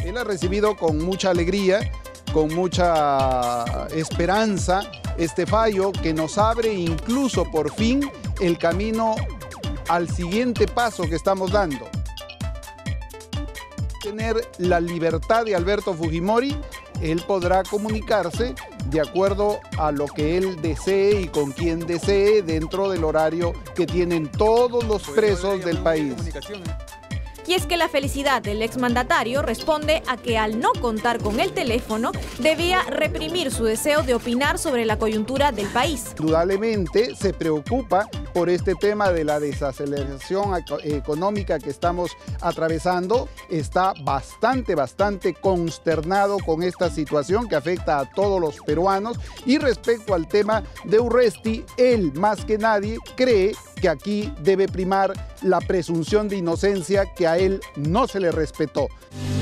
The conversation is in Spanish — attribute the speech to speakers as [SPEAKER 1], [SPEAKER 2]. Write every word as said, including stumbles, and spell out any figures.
[SPEAKER 1] Él ha recibido con mucha alegría, con mucha esperanza, este fallo que nos abre incluso por fin el camino al siguiente paso que estamos dando. Tener la libertad de Alberto Fujimori, él podrá comunicarse de acuerdo a lo que él desee y con quien desee dentro del horario que tienen todos los presos del país.
[SPEAKER 2] Y es que la felicidad del exmandatario responde a que al no contar con el teléfono, debía reprimir su deseo de opinar sobre la coyuntura del país.
[SPEAKER 1] Indudablemente se preocupa por este tema de la desaceleración económica que estamos atravesando. Está bastante, bastante consternado con esta situación que afecta a todos los peruanos. Y respecto al tema de Urresti, él más que nadie cree que aquí debe primar la presunción de inocencia que a él no se le respetó.